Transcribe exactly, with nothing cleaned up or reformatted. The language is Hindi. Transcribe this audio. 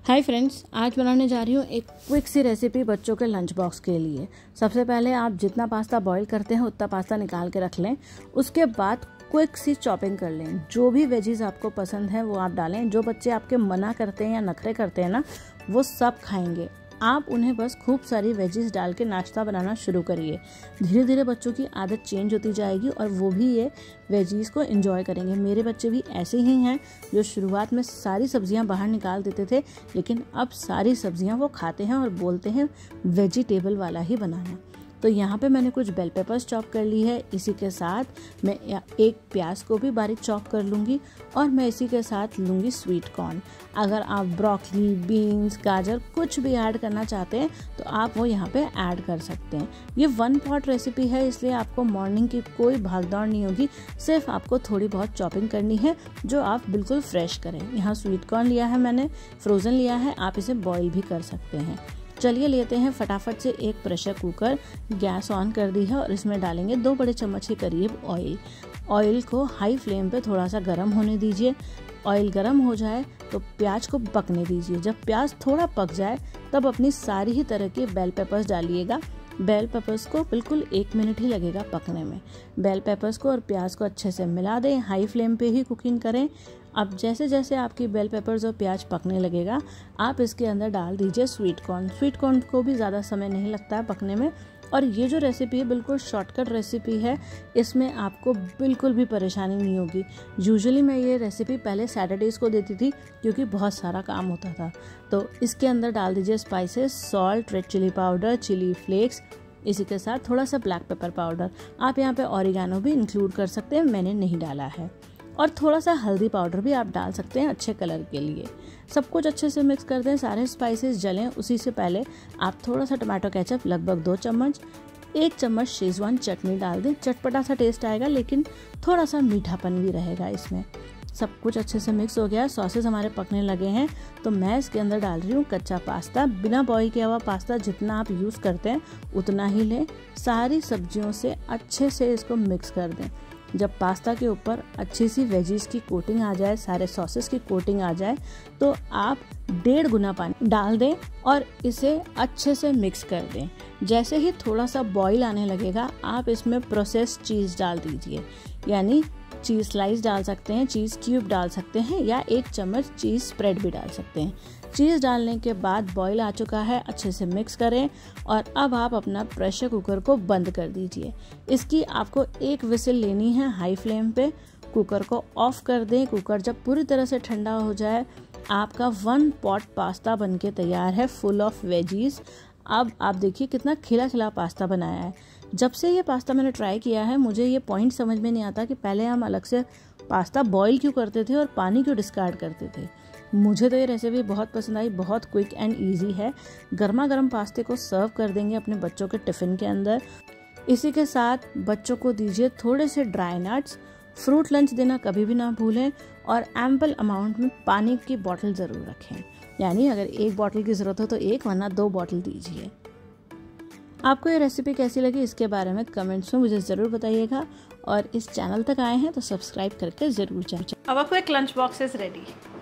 हाय फ्रेंड्स, आज बनाने जा रही हूँ एक क्विक सी रेसिपी बच्चों के लंच बॉक्स के लिए। सबसे पहले आप जितना पास्ता बॉईल करते हैं उतना पास्ता निकाल के रख लें। उसके बाद क्विक सी चॉपिंग कर लें। जो भी वेजीज आपको पसंद है वो आप डालें। जो बच्चे आपके मना करते हैं या नखरे करते हैं ना, वो सब खाएंगे। आप उन्हें बस खूब सारी वेजीज डाल के नाश्ता बनाना शुरू करिए। धीरे धीरे बच्चों की आदत चेंज होती जाएगी और वो भी ये वेजीज को एंजॉय करेंगे। मेरे बच्चे भी ऐसे ही हैं जो शुरुआत में सारी सब्जियां बाहर निकाल देते थे, लेकिन अब सारी सब्जियां वो खाते हैं और बोलते हैं वेजिटेबल वाला ही बनाना। तो यहाँ पे मैंने कुछ बेल पेपर्स चॉप कर ली है। इसी के साथ मैं एक प्याज को भी बारीक चॉप कर लूँगी और मैं इसी के साथ लूँगी स्वीट कॉर्न। अगर आप ब्रोकली, बीन्स, गाजर कुछ भी ऐड करना चाहते हैं तो आप वो यहाँ पे ऐड कर सकते हैं। ये वन पॉट रेसिपी है, इसलिए आपको मॉर्निंग की कोई भागदौड़ नहीं होगी। सिर्फ आपको थोड़ी बहुत चॉपिंग करनी है जो आप बिल्कुल फ्रेश करें। यहाँ स्वीट कॉर्न लिया है मैंने, फ्रोज़न लिया है, आप इसे बॉईल भी कर सकते हैं। चलिए लेते हैं फटाफट से एक प्रेशर कुकर। गैस ऑन कर दी है और इसमें डालेंगे दो बड़े चम्मच के करीब ऑयल। ऑयल को हाई फ्लेम पे थोड़ा सा गर्म होने दीजिए। ऑयल गर्म हो जाए तो प्याज को पकने दीजिए। जब प्याज थोड़ा पक जाए तब अपनी सारी ही तरह के बेल पेपर्स डालिएगा। बेल पेपर्स को बिल्कुल एक मिनट ही लगेगा पकने में। बेल पेपर्स को और प्याज को अच्छे से मिला दें। हाई फ्लेम पे ही कुकिंग करें। अब जैसे जैसे आपकी बेल पेपर्स और प्याज पकने लगेगा, आप इसके अंदर डाल दीजिए स्वीट कॉर्न। स्वीट कॉर्न को भी ज़्यादा समय नहीं लगता है पकने में। और ये जो रेसिपी है बिल्कुल शॉर्टकट रेसिपी है, इसमें आपको बिल्कुल भी परेशानी नहीं होगी। यूजुअली मैं ये रेसिपी पहले सैटरडेज़ को देती थी क्योंकि बहुत सारा काम होता था। तो इसके अंदर डाल दीजिए spices, salt, red chilli powder, chilli flakes, इसी के साथ थोड़ा सा ब्लैक पेपर पाउडर। आप यहाँ पे ऑरिगेनो भी इंक्लूड कर सकते हैं, मैंने नहीं डाला है। और थोड़ा सा हल्दी पाउडर भी आप डाल सकते हैं अच्छे कलर के लिए। सब कुछ अच्छे से मिक्स कर दें। सारे स्पाइसेस जलें उसी से पहले आप थोड़ा सा टमाटो केचप, लगभग दो चम्मच, एक चम्मच शेजवान चटनी डाल दें। चटपटा सा टेस्ट आएगा लेकिन थोड़ा सा मीठापन भी रहेगा इसमें। सब कुछ अच्छे से मिक्स हो गया। सॉसेस हमारे पकने लगे हैं तो मैं इसके अंदर डाल रही हूँ कच्चा पास्ता। बिना बॉईल किया हुआ पास्ता जितना आप यूज़ करते हैं उतना ही लें। सारी सब्जियों से अच्छे से इसको मिक्स कर दें। जब पास्ता के ऊपर अच्छी सी वेजीज की कोटिंग आ जाए, सारे सॉसेस की कोटिंग आ जाए, तो आप डेढ़ गुना पानी डाल दें और इसे अच्छे से मिक्स कर दें। जैसे ही थोड़ा सा बॉईल आने लगेगा, आप इसमें प्रोसेस्ड चीज़ डाल दीजिए। यानी चीज़ स्लाइस डाल सकते हैं, चीज़ क्यूब डाल सकते हैं या एक चम्मच चीज़ स्प्रेड भी डाल सकते हैं। चीज़ डालने के बाद बॉईल आ चुका है, अच्छे से मिक्स करें और अब आप अपना प्रेशर कुकर को बंद कर दीजिए। इसकी आपको एक विसिल लेनी है हाई फ्लेम पे। कुकर को ऑफ कर दें। कुकर जब पूरी तरह से ठंडा हो जाए, आपका वन पॉट पास्ता बनके तैयार है, फुल ऑफ वेजीज। अब आप देखिए कितना खिला खिला पास्ता बनाया है। जब से ये पास्ता मैंने ट्राई किया है, मुझे ये पॉइंट समझ में नहीं आता कि पहले हम अलग से पास्ता बॉईल क्यों करते थे और पानी क्यों डिस्कार्ड करते थे। मुझे तो ये रेसिपी बहुत पसंद आई। बहुत क्विक एंड इजी है। गर्मा गर्म पास्ते को सर्व कर देंगे अपने बच्चों के टिफ़िन के अंदर। इसी के साथ बच्चों को दीजिए थोड़े से ड्राई नट्स। फ्रूट लंच देना कभी भी ना भूलें और एम्पल अमाउंट में पानी की बॉटल ज़रूर रखें। यानी अगर एक बॉटल की ज़रूरत हो तो एक, वरना दो बॉटल दीजिए। आपको ये रेसिपी कैसी लगी इसके बारे में कमेंट्स में मुझे ज़रूर बताइएगा और इस चैनल तक आए हैं तो सब्सक्राइब करके ज़रूर जाइए। Our quick lunch box is ready.